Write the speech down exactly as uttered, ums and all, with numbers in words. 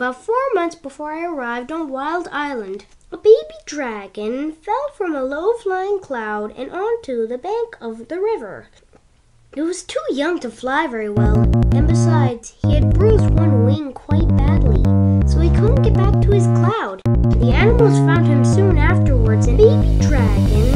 about four months before I arrived on Wild Island. A baby dragon fell from a low-flying cloud and onto the bank of the river. It was too young to fly very well, and besides, he had bruised one wing quite badly, so he couldn't get back to his cloud. The animals found him soon afterwards, and baby dragon